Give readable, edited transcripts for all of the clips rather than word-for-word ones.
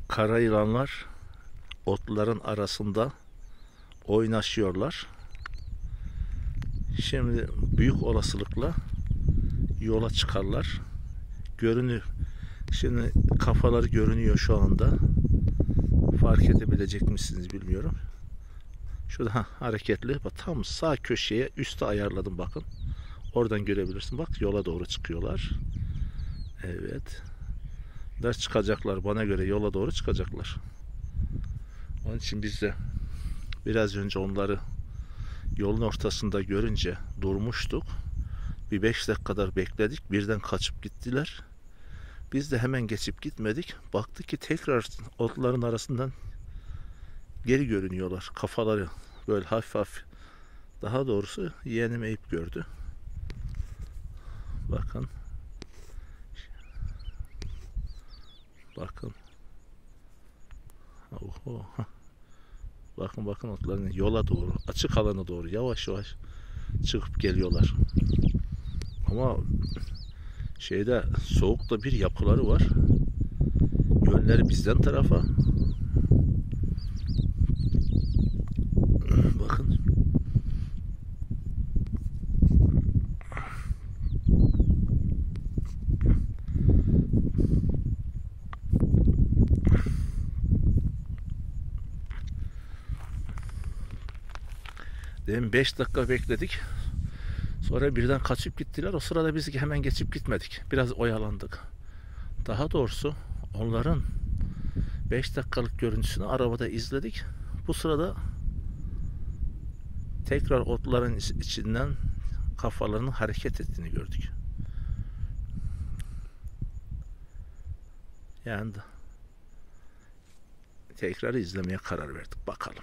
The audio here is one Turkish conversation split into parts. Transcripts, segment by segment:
Kara yılanlar otların arasında oynaşıyorlar. Şimdi büyük olasılıkla yola çıkarlar. Görünür. Şimdi kafaları görünüyor şu anda. Fark edebilecek misiniz bilmiyorum. Şurada hareketli. Bak, tam sağ köşeye üste ayarladım, bakın. Oradan görebilirsin. Bak, yola doğru çıkıyorlar. Evet. Çıkacaklar. Bana göre yola doğru çıkacaklar. Onun için biz de biraz önce onları yolun ortasında görünce durmuştuk. Bir 5 dakikadar bekledik. Birden kaçıp gittiler. Biz de hemen geçip gitmedik. Baktık ki tekrar otların arasından geri görünüyorlar. Kafaları böyle hafif hafif. Daha doğrusu yeğenim Eyüp gördü. Bakın. Bakın. Oho. Bakın bakın, otların yola doğru, açık alana doğru yavaş yavaş çıkıp geliyorlar. Ama şeyde, soğukta bir yapıları var. Yönleri bizden tarafa. Bakın. Demin 5 dakika bekledik. Sonra birden kaçıp gittiler. O sırada biz hemen geçip gitmedik. Biraz oyalandık. Daha doğrusu onların 5 dakikalık görüntüsünü arabada izledik. Bu sırada tekrar otların içinden kafalarının hareket ettiğini gördük. Yani tekrar izlemeye karar verdik. Bakalım.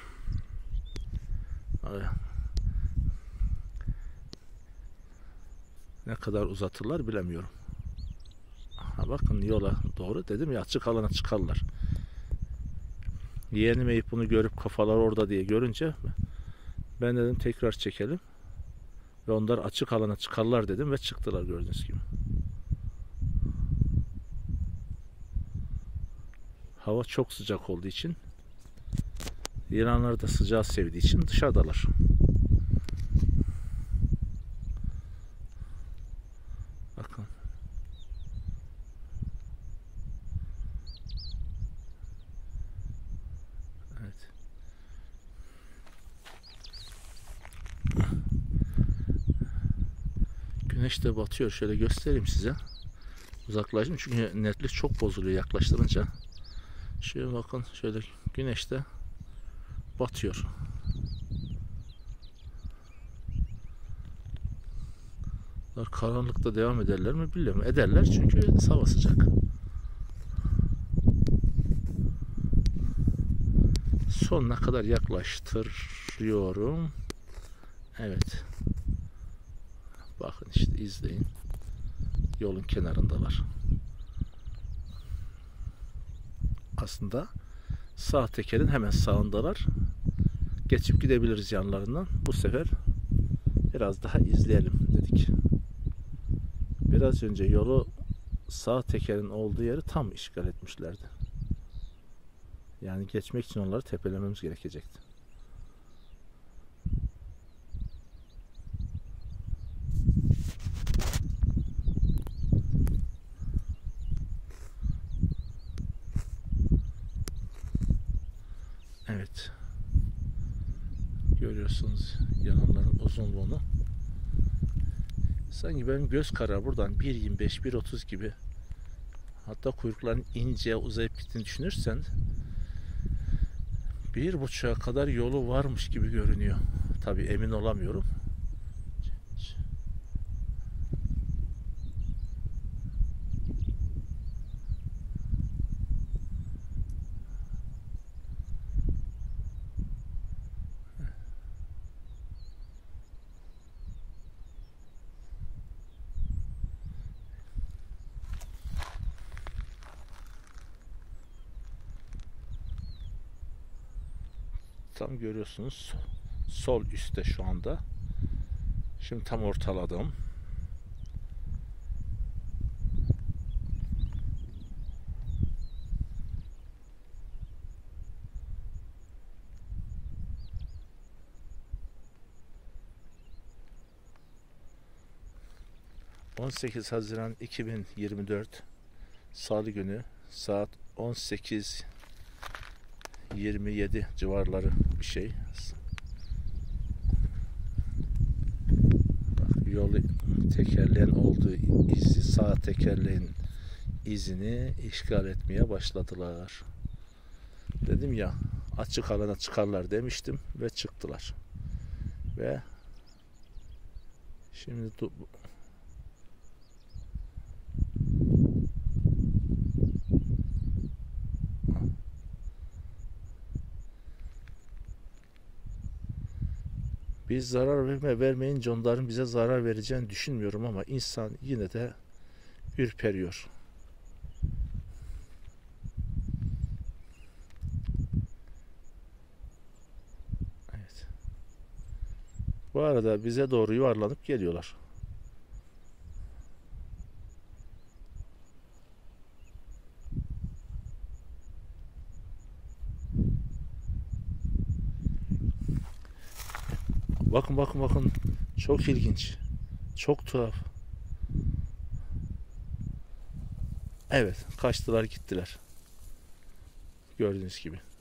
Ne kadar uzatırlar bilemiyorum. Bakın, yola doğru dedim ya, açık alana çıkarlar. Yeğenim Eyüp bunu görüp kafalar orada diye görünce ben dedim tekrar çekelim. Ve onlar açık alana çıkarlar dedim ve çıktılar, gördüğünüz gibi. Hava çok sıcak olduğu için, yılanlar da sıcağı sevdiği için dışarıdalar. Bakın. Evet. Güneş de batıyor. Şöyle göstereyim size. Uzaklaştım çünkü netlik çok bozuluyor yaklaştırınca. Şöyle bakın, şöyle güneş de batıyor. Karanlıkta devam ederler mi bilmiyorum. Ederler çünkü hava sıcak. Sonuna kadar yaklaştırıyorum. Evet. Bakın işte, izleyin. Yolun kenarındalar. Aslında sağ tekerin hemen sağındalar. Geçip gidebiliriz yanlarından. Bu sefer biraz daha izleyelim dedik. Biraz önce yolu sağ tekerin olduğu yeri tam işgal etmişlerdi. Yani geçmek için onları tepelememiz gerekecekti. Evet. Görüyorsunuz yananların uzunluğunu. Sanki benim göz kararı buradan 1.25, 1.30 gibi, hatta kuyrukların ince uzayıp gittiğini düşünürsen 1.5'a kadar yolu varmış gibi görünüyor. Tabii emin olamıyorum. Tam görüyorsunuz, sol üstte şu anda. Şimdi tam ortaladım. 18 Haziran 2024 Salı günü saat 18:27 civarları bir şey. Bak, yolu tekerleğin olduğu izi, sağ tekerleğin izini işgal etmeye başladılar. Dedim ya, açık alana çıkarlar demiştim ve çıktılar. Ve şimdi biz zarar vermeyince onların bize zarar vereceğini düşünmüyorum ama insan yine de ürperiyor. Evet. Bu arada bize doğru yuvarlanıp geliyorlar. Bakın. Çok ilginç. Çok tuhaf. Evet, kaçtılar gittiler. Gördüğünüz gibi.